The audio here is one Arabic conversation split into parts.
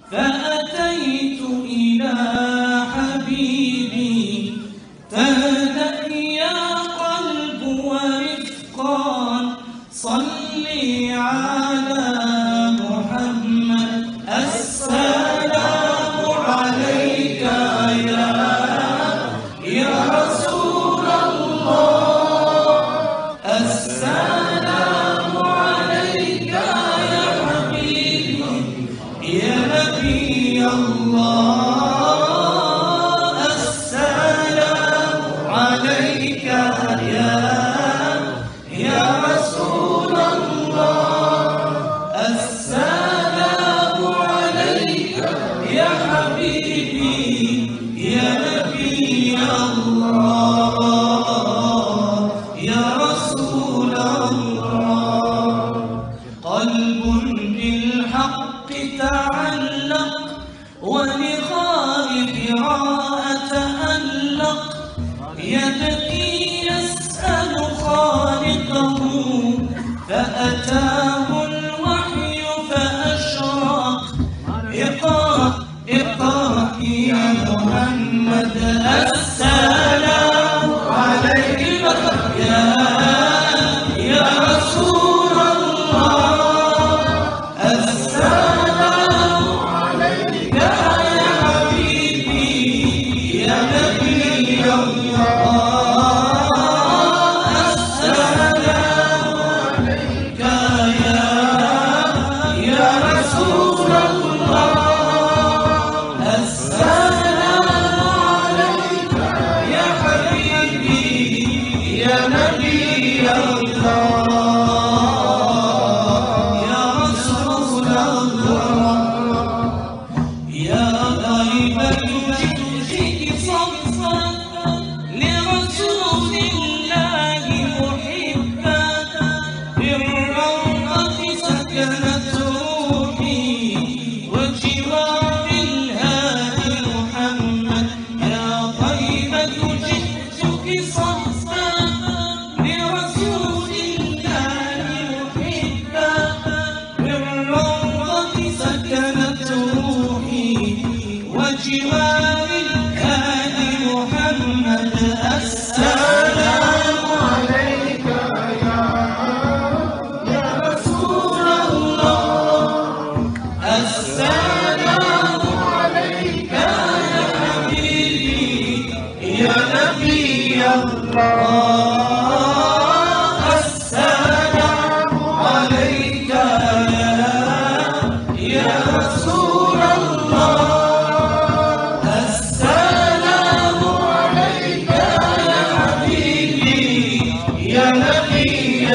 فأتيت إلى حبيبي تهدأ يا قلب ورفقا صلي على محمد السلام عليك يا رسول الله السلام عليك يا حبيبي يا نبي الله السلام عليك يا رسول الله السلام عليك يا حبيبي يا نبي الله يا رسول الله قلب بالحق تعلق ولغار حراء تألق يبكي يسأل خالقه فأتاه الوحي فأشرق اقرأ اقرأ يا محمد السلام عليك يا رسول الله السلام عليك يا حبيبي يا نبي الله السلام عليك يا رسول الله السلام عليك يا حبيبي يا نبي الله يا رسول الله يا غيبة جئتك صفا لرسول الله محبا بالروضة سكنت روحي وجوار الهادي محمد يا غيبة جئتك صفا لرسول الله محبا بالروضة سكنت روحي وجوار الهادي محمد السلام عليك يا رسول الله السلام عليك يا حبيبي يا نبي الله السلام عليك يا رسول الله السلام عليك يا حبيبي يا نبي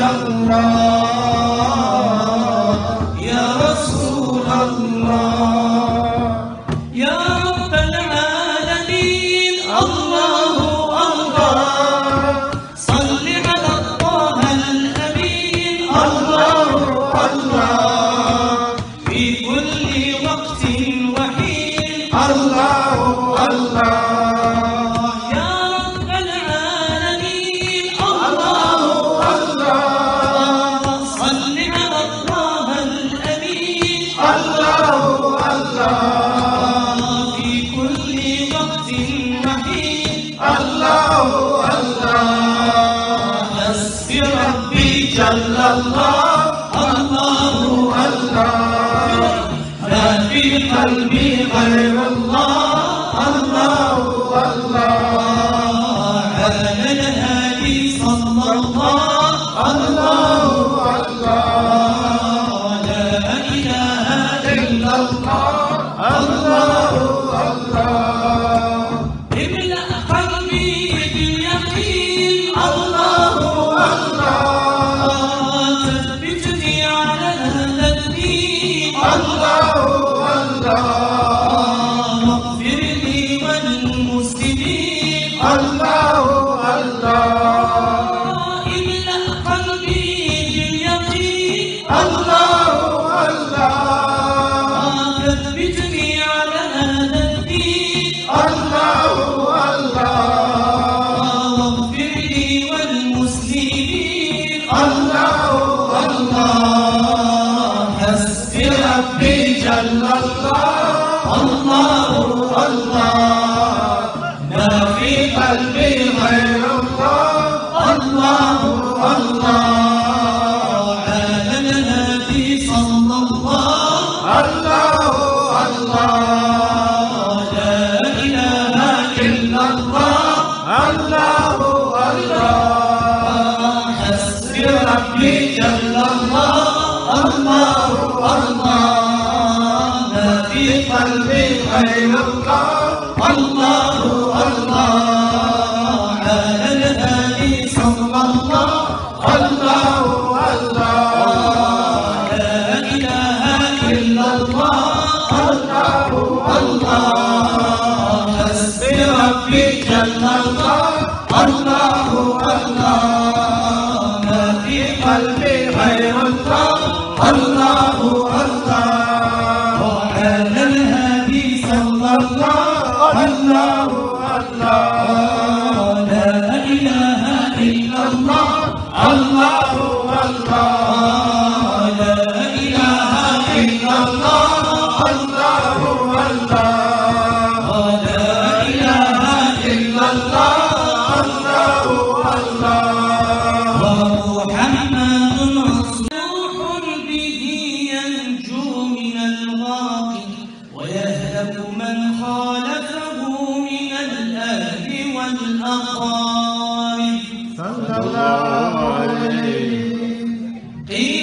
الله يا رسول الله يا رب العالمين الله الله صل على طه الأمين الله الله في كل وقت وحين الله الله يا رب العالمين الله الله صل على طه الأمين الله الله في كل وقت وحين الله الله حسبي ربي جل الله الله الله ما في قلبي غير الله الله الله على الهادي صلى الله الله الله لا إله إلا الله الله الله املأ قلبي باليقين الله الله ثبتني على هذا الدين الله الله اغفر لي وللمسلمين الله الله املأ قلبي باليقين الله الله ثبتني على هذا الدين الله الله واغفر لي والمسلمين الله الله حسبي ربي جل الله غير الله الله الله على الهادي صلى الله الله الله لا إله إلا الله الله الله حسبي ربي جل الله الله الله ما في قلبي غير الله الله الله وعلى الهادي صلى الله الله الله لا إله إلا الله الله الله لا إله إلا الله الله الله لا إله إلا الله الله الله ومحمد رسول به ينجو من الغاق ويهلك من خالفه من الأهل والأقارب صلى الله عليه. قيل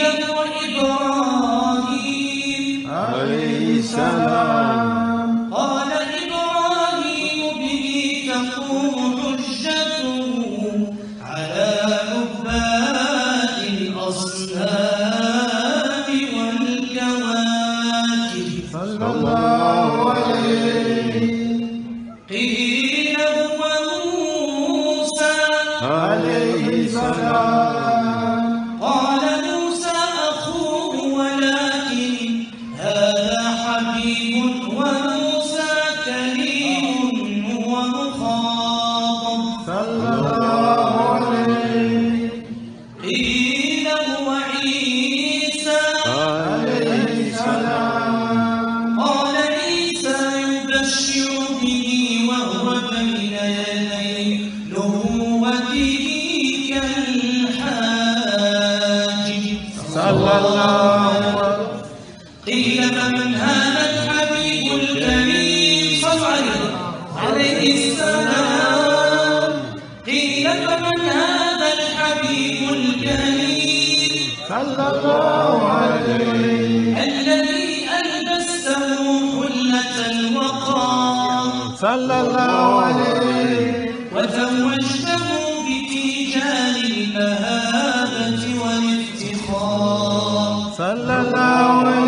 وإبراهيم عليه السلام قال إبراهيم به تقوم حجته على عباد الأصنام والكواكب صلى الله عليه. قيل هو موسى عليه السلام قال موسى أخوه ولكن هذا حبيب وموسى كريم ومخاطب صلى الله عليه. قيل هو عيسى عليه السلام قال عيسى يبشر به وهو بين يدي نبوته كالحاجب صلى الله عليه. قيل فمن هذا الحبيب الكريم صلى عليه السلام. قيل فمن هذا الحبيب الكريم صلى الله عليه الذي ألبسته حلة الوقار صلى الله عليه وزوجته بتيجان المهابة والافتخار صلى الله عليه.